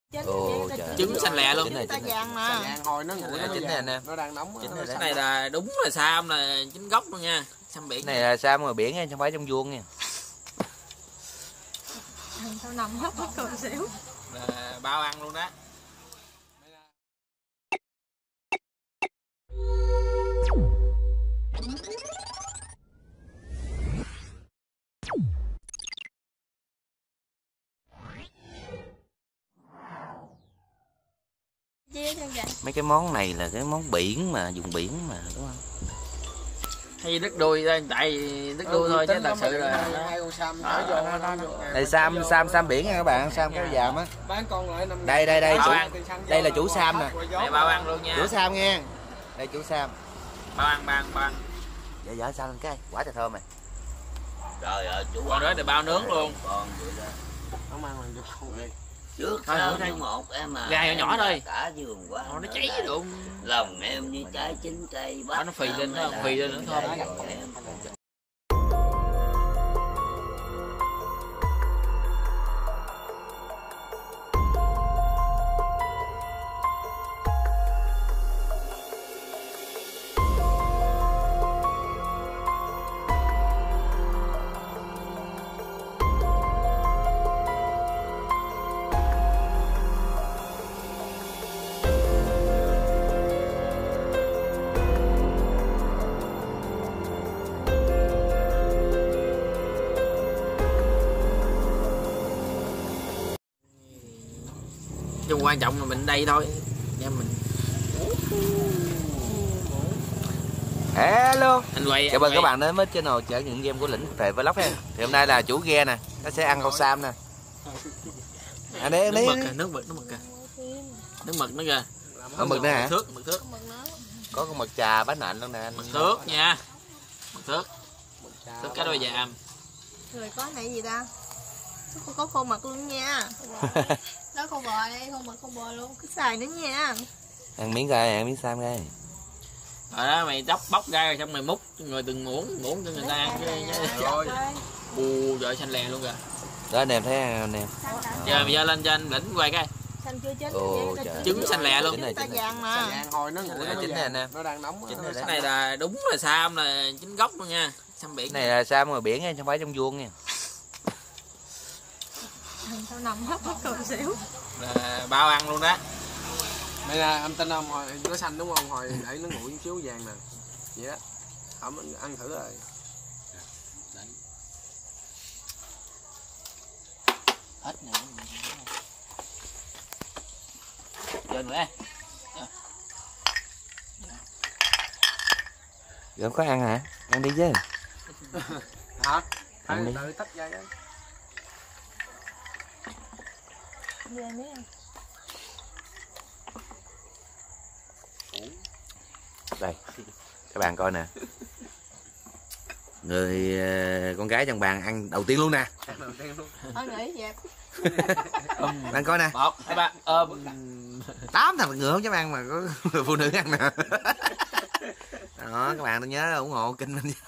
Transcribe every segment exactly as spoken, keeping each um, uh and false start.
Ồ, trứng xanh lẹ luôn. Chính này, chính này. Vàng hồi nó nguội nó chính này nè. nó đang nóng. Cái này là đúng là sam, là chính gốc luôn nha. Sam biển. Cái này là sam ngoài biển nha, không phải trong vuông nha. Sao nằm hấp hết còn xíu. Là bao ăn luôn đó. Mấy cái món này là cái món biển mà, dùng biển mà, đúng không? Hay đứt đuôi thôi, tại đứt đuôi thôi chứ thật sự là hai con sam nó nó nó nó Đây sam sam sam biển nha các bạn, sam cái dàm á. bán con lại năm. Đây đây đây chủ, đây là chủ vô, sam nè. này bao ăn luôn nha. Chủ sam nha. Đây chủ sam. Bao ăn, bao ăn, bao ăn. Dạ dạ sao lên cái, quả trời thơm này. Trời ơi, chủ Còn đó thì bao nướng luôn. con vậy đó. Nó mang mình cho con đi. Trước Thôi, sau thử đây. nó một em mà. Gai nhỏ nhỏ thôi. Cả giường quá. Nó cháy luôn. Lòng em như trái chín cây bắt. Nó phì lên nó phì lên nữa thôi. Nhưng quan trọng là mình đây thôi nha mình. Hello. Anh quay. Chào mừng các bạn đến với channel trải nghiệm game của Lĩnh về vlog ha. Thì hôm nay là chủ ghe nè, nó sẽ ăn con sam nè. À đây Nước đây. mực kìa, nước mực, nước mực kìa. Nước mực nữa kìa. Có mực nữa hả? Mực thước, mực thước. Có con mực trà bánh nện luôn nè anh. Mực thước nha. Mực thước. Thước cá đôi dàm. Rồi có này gì ta? Có, có khô mực luôn nha. Đó khô bò đây, khô mực khô bò luôn. Cứ xài nữa nha. Ăn miếng gai, ăn miếng sam gai. Rồi đó mày chóc bóc ra rồi xong mày múc người từng muỗng muỗng cho người ta ăn chứ. Rồi. Bù trời xanh lè luôn kìa. Đó anh em thấy anh em. Giờ mày giơ lên cho anh Lĩnh quay cái. Xanh chưa chín. Ồ, trời. Trứng xanh lẹ luôn. Chính này, Ta chính này. vàng mà. Vàng hồi nó nguội Chính này, nó chính này nè. nó đang nóng. Chính này Cái này là đúng là sam, là chính gốc luôn nha. Sam biển. Cái này là sam ngoài biển nha, không phải trong vuông nha. Sao nằm hấp hết còn xíu. Là bao ăn luôn đó. Đây là anh tin không, hồi nó xanh đúng không, hồi để nó nguội chút xíu vàng nè. Vậy đó. Ẩm anh ăn thử rồi. Hết nè. Chơi nữa. Rồi có ăn hả? Ăn đi chứ. Hả? Ăn đi. Tự tách ra đó. Về mấy ăn. Đây, các bạn coi nè. Người uh, con gái trong bàn ăn đầu tiên luôn nè. Đầu tiên luôn. Thôi nghỉ dẹp. Bạn coi nè. Một, hai, ba, ôm. Tám thằng ngựa không dám ăn mà có người phụ nữ ăn nè. Đó, các bạn đừng nhớ ủng hộ kênh mình.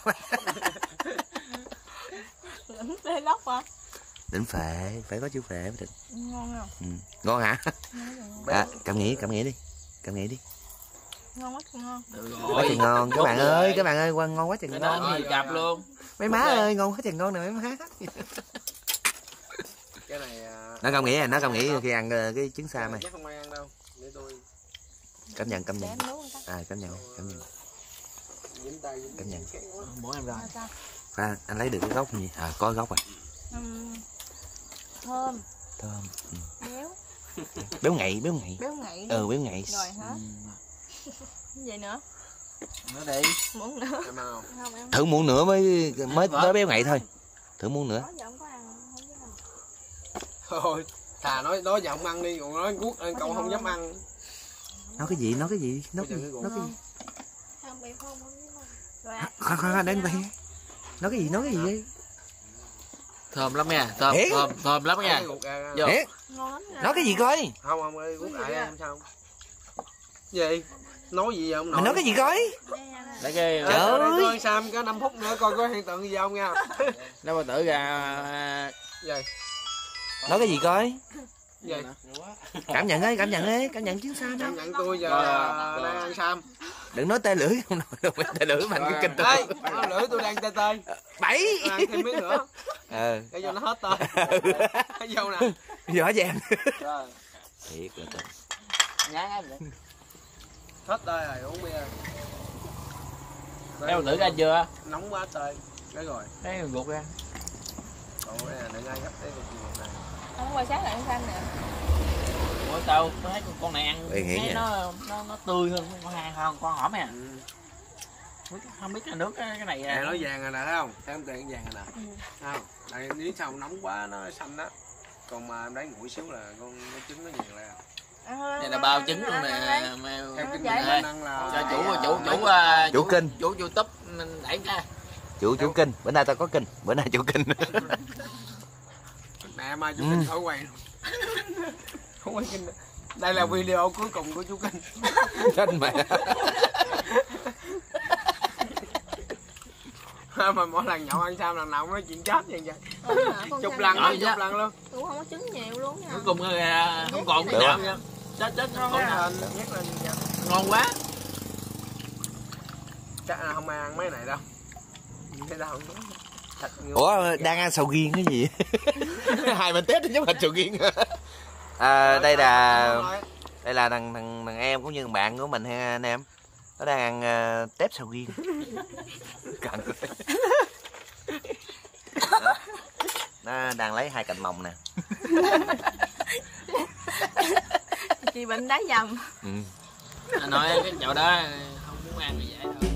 Lĩnh lê lóc mà. Đỉnh phệ, phải có chữ phệ mới được. Ngon không? Ừ. Ngon hả? À, cảm nghĩ, cảm nghĩ đi. Cảm nghĩ đi. Ngon quá ngon. Quá trời ngon các bạn ơi, các bạn ơi, ngon ngon quá trời ngon. Rồi chập luôn. Mấy má ơi, ngon quá trời ngon nè mấy má. Cái này Nó cảm nghĩ à, nó cảm nghĩ khi ăn cái trứng sam này. chắc không ai ăn đâu. Để tôi Cảm nhận, cảm nhận. À, cảm nhận, cảm nhận. dính tay dính Cảm nhận. Mỗi em rồi. À, anh lấy được cái gốc gì? À, có gốc à. Uhm, thơm. Thơm. Ừ. Béo. Béo ngậy, béo ngậy. Béo ngậy. Ừ, béo ngậy. Rồi hả? Cái gì nữa? Nữa đi. Muỗng nữa. em ăn không? Không em. Thử muỗng nữa mới mới mới béo ngậy thôi. Thử muỗng nữa. Đó giờ không có ăn, không biết ăn. Thôi, thà nói đó giờ không ăn đi, còn nói guốc ăn cậu không dám ăn. Nói cái gì, nói cái gì, nói cái gì, nói cái gì. Không biết không, không biết không. Rồi ăn. Khoan khoan đến đây. Nói cái gì, nói cái gì đi. Thơm lắm nha, thơm, Thiệt? thơm, thơm lắm nha. Vô. Thiệt? Ngon lắm nha. Nói cái gì coi. Không không ơi, guốc lại em sao? Gì? Nói gì vậy ông nội? Mày nói cái gì coi. Lấy cái Trời ơi. Tôi ăn Sam có năm phút nữa coi có hiện tượng gì không nha. lấy bao tử ra. Gì? Nói cái gì coi. Gì? Cảm nhận ấy, cảm nhận ấy, cảm nhận chuyến Sam Cảm đó. nhận tôi giờ Rồi, đang rồi. ăn Sam. Đừng nói tê lưỡi không nói tê lưỡi mà anh cứ kinh Ê, tôi. nói lưỡi tôi đang tê tê. Bảy. Tôi ăn thêm miếng nữa. Ờ. Để cho nó hết tê. Thấy vô nè. Rõ ràng. Rồi, Thiệt là tình. Nhá vậy. hết tê rồi, uống bia. Đeo thử ra chưa? Nóng quá tê. Cái rồi. Cái ruột ra. Ủa đây là đừng ai gấp cái cục này. Không qua sáng lại ăn xanh nè. Ủa tao tôi thấy con con này ăn Ê, nghĩ thấy vậy. nó nó nó tươi hơn con hàng hơn con hổm nè. Ừ. Không biết là nước cái, cái này Nè nó vàng rồi nè thấy không? Thấy không tiền vàng rồi nè. Thấy không? Đây nếu sao nóng quá nó xanh đó. Còn mà em đấy nguội xíu là con nó trứng nó nhiều lại. này là bao trứng luôn nè mà Theo kinh vậy. nghiệm năng là cho chủ chủ chủ uh, Chủ kênh. chủ YouTube đẩy ra. Chủ chủ kinh, bữa nay tao có kinh, bữa nay chủ kinh. nè mai chú Kinh khỏi quay luôn. Không quay kinh. Đây là video cuối cùng của chú Kinh. Kinh mẹ. Mà mỗi lần nhậu ăn Sam lần nào cũng nói chuyện chết vậy vậy. Ừ, hả? Con Chục Sam lần Nói luôn, vậy chục lần luôn. cũng không có trứng nhiều luôn nha. Cuối cùng là không còn cái Được nào không? nha. Chết chết Nhắc con lên, nhắc lên nha. ngon quá. Chắc là không ai ăn mấy này đâu. Cái đâu cũng thật nhiều. Ủa đang ăn sầu riêng cái gì? Hai bên tết giống hệt sầu riêng. À, đây là đây là thằng thằng thằng em cũng như thằng bạn của mình ha anh em. Nó đang ăn uh, tép sầu riêng. Cận. Đó. Nó đang lấy hai cành mồng nè. Chị bệnh đá dầm. Ừ. Nói cái chậu đó không muốn ăn thì vậy thôi.